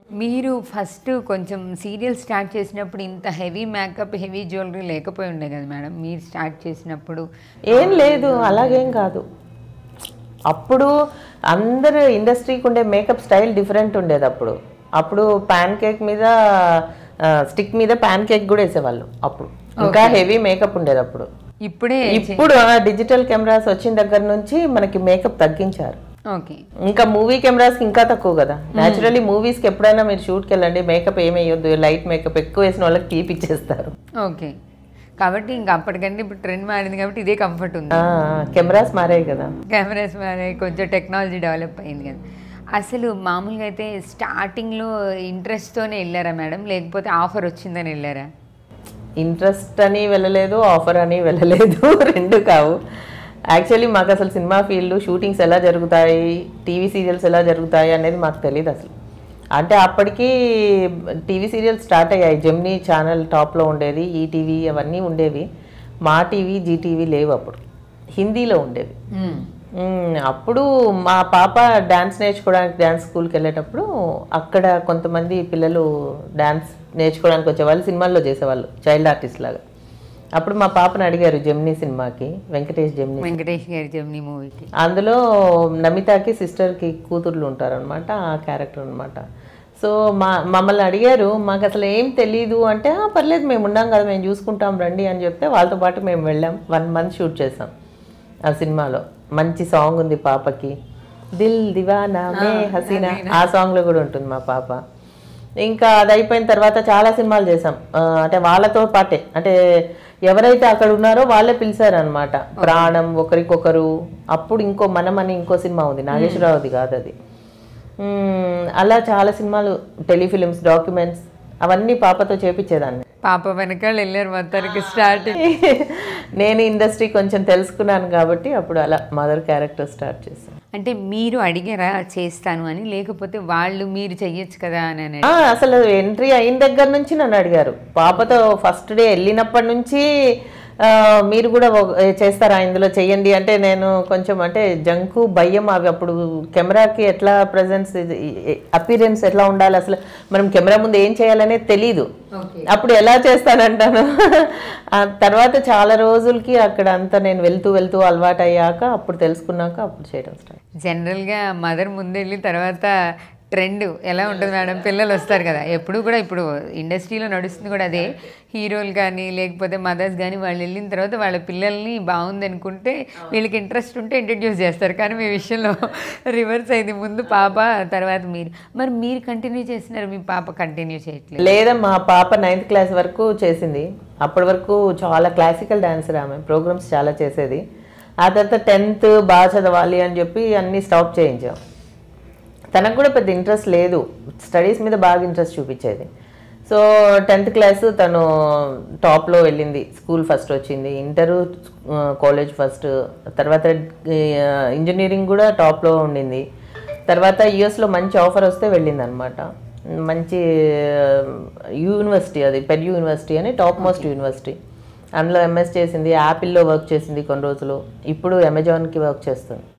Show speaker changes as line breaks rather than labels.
మీరు ఫస్ట్ కొంచెం serial start చేసినప్పుడు ఇంత హెవీ మేకప్, హెవీ జ్యువెలరీ లేకపోయి ఉండే కదా మేడం మీరు స్టార్ట్ చేసినప్పుడు?
ఏం లేదు, అలాగేం కాదు. అప్పుడు అందరు ఇండస్ట్రీకి ఉండే మేకప్ స్టైల్ డిఫరెంట్ ఉండేది. అప్పుడు ప్యాన్ కేక్ మీద స్టిక్ మీద ప్యాన్ కేక్ కూడా వేసేవాళ్ళు. అప్పుడు ఇంకా హెవీ మేకప్ ఉండేది. ఇప్పుడు డిజిటల్ కెమెరాస్ వచ్చిన దగ్గర నుంచి మనకి మేకప్ తగ్గించారు. ఇంకా మూవీ కెమెరాస్కి ఇంకా తక్కువ కదా. న్యాచురల్లీ మూవీస్కి ఎప్పుడైనా మీరు షూట్కి వెళ్ళండి, మేకప్ ఏమి వేయొద్దు, లైట్ మేకప్ ఎక్కువ వేసిన వాళ్ళకి తీపిచ్చేస్తారు.
ఓకే, కాబట్టి ఇంకా అప్పటికంటే ఇప్పుడు ట్రెండ్ మారింది కాబట్టి ఇదే కంఫర్ట్ ఉంది.
కెమెరాస్ మారాయి కదా,
కెమెరాస్ మారాయి, కొంచెం టెక్నాలజీ డెవలప్ అయింది కదా. అసలు మామూలుగా అయితే స్టార్టింగ్లో ఇంట్రెస్ట్తోనే వెళ్ళారా మేడం, లేకపోతే ఆఫర్ వచ్చిందని వెళ్ళారా?
ఇంట్రెస్ట్ అని వెళ్ళలేదు, ఆఫర్ అని వెళ్ళలేదు, రెండు కావు. యాక్చువల్లీ మాకు అసలు సినిమా ఫీల్డ్, షూటింగ్స్ ఎలా జరుగుతాయి, టీవీ సీరియల్స్ ఎలా జరుగుతాయి అనేది మాకు తెలియదు అసలు. అంటే అప్పటికి టీవీ సీరియల్స్ స్టార్ట్ అయ్యాయి. జెమినీ ఛానల్ టాప్లో ఉండేది, ఈటీవీ అవన్నీ ఉండేవి. మా టీవీ, జీటీవీ లేవు అప్పుడు, హిందీలో ఉండేవి. అప్పుడు మా పాప డ్యాన్స్ నేర్చుకోవడానికి డ్యాన్స్ స్కూల్కి వెళ్ళేటప్పుడు అక్కడ కొంతమంది పిల్లలు డ్యాన్స్ నేర్చుకోవడానికి వచ్చేవాళ్ళు, సినిమాల్లో చేసేవాళ్ళు చైల్డ్ ఆర్టిస్ట్ లాగా. అప్పుడు మా పాపను అడిగారు జెమినీ సినిమాకి, వెంకటేష్ గారి
జెమినీ మూవీకి.
అందులో నమితాకి సిస్టర్కి కూతుర్లు ఉంటారనమాట, ఆ క్యారెక్టర్ అనమాట. సో మమ్మల్ని అడిగారు, మాకు అసలు ఏం తెలీదు అంటే, పర్లేదు మేము ఉన్నాం కదా, మేము చూసుకుంటాం రండి అని చెప్తే వాళ్ళతో పాటు మేము వెళ్ళాం. 1 month షూట్ చేసాం ఆ సినిమాలో. మంచి సాంగ్ ఉంది పాపకి, దిల్ దివానా మే హసీనా, ఆ సాంగ్లో కూడా ఉంటుంది మా పాప. ఇంకా అది అయిపోయిన తర్వాత చాలా సినిమాలు చేసాం. అంటే వాళ్ళతో పాటే, అంటే ఎవరైతే అక్కడ ఉన్నారో వాళ్ళే పిలిచారనమాట. ప్రాణం, ఒకరికొకరు, అప్పుడు ఇంకో మనం అని ఇంకో సినిమా ఉంది, నాగేశ్వరరావుది కాదు అది. అలా చాలా సినిమాలు, టెలిఫిలిమ్స్, డాక్యుమెంట్స్ అవన్నీ పాపతో చేపించేదాన్ని.
పాప వెనకాల వెళ్ళారు మొత్తానికి స్టార్ట్.
నేను ఇండస్ట్రీ కొంచెం తెలుసుకున్నాను కాబట్టి అప్పుడు అలా మదర్ క్యారెక్టర్ స్టార్ట్ చేశాను.
అంటే మీరు అడిగారా చేస్తాను అని, లేకపోతే వాళ్ళు మీరు చెయ్యొచ్చు కదా అని?
అసలు ఎంట్రీ అయిన దగ్గర నుంచి నన్ను అడిగారు. పాపతో ఫస్ట్ డే వెళ్ళినప్పటి నుంచి మీరు కూడా చేస్తారా ఇందులో చెయ్యండి అంటే, నేను కొంచెం అంటే జంకు భయం. అవి అప్పుడు కెమెరాకి ఎట్లా ప్రజెన్స్, అపీరెన్స్ ఎట్లా ఉండాలి, అసలు మనం కెమెరా ముందు ఏం చేయాలనేది తెలీదు. అప్పుడు ఎలా చేస్తానంటాను. ఆ తర్వాత చాలా రోజులకి అక్కడ అంతా నేను వెళ్తూ వెళ్తూ అలవాటు అయ్యాక అప్పుడు తెలుసుకున్నాక అప్పుడు చేయడం స్టార్ట్.
జనరల్గా మదర్ ముందు వెళ్ళిన తర్వాత ట్రెండ్ ఎలా ఉంటుంది మేడం, పిల్లలు వస్తారు కదా ఎప్పుడు కూడా, ఇప్పుడు ఇండస్ట్రీలో నడుస్తుంది కూడా అదే. హీరోలు కానీ లేకపోతే మదర్స్ కానీ వాళ్ళు వెళ్ళిన తర్వాత వాళ్ళ పిల్లల్ని బాగుంది అనుకుంటే వీళ్ళకి ఇంట్రెస్ట్ ఉంటే ఇంట్రడ్యూస్ చేస్తారు. కానీ మీ విషయంలో రివర్స్ అయింది, ముందు పాప తర్వాత మీరు. మరి మీరు కంటిన్యూ చేస్తున్నారు, మీ పాప కంటిన్యూ చేయట్లేదు?
లేదమ్మా, మా పాప 9th క్లాస్ వరకు చేసింది. అప్పటి వరకు చాలా క్లాసికల్ డాన్సర్ ఆమె, ప్రోగ్రామ్స్ చాలా చేసేది. ఆ తర్వాత 10th బాగా చదవాలి అని చెప్పి అన్నీ స్టాప్ చేయించాం. తనకు కూడా పెద్ద ఇంట్రెస్ట్ లేదు, స్టడీస్ మీద బాగా ఇంట్రెస్ట్ చూపించేది. సో 10th క్లాస్ తను టాప్లో వెళ్ళింది, స్కూల్ ఫస్ట్ వచ్చింది, ఇంటరు కాలేజ్ ఫస్ట్, తర్వాత ఇంజనీరింగ్ కూడా టాప్లో ఉండింది. తర్వాత యూఎస్లో మంచి ఆఫర్ వస్తే వెళ్ళింది అనమాట. మంచి యూనివర్సిటీ, అది పెర్ యూనివర్సిటీ అని, టాప్ మోస్ట్ యూనివర్సిటీ. అందులో ఎంఎస్ చేసింది, యాపిల్లో వర్క్ చేసింది కొన్ని రోజులు. ఇప్పుడు అమెజాన్కి వర్క్ చేస్తుంది.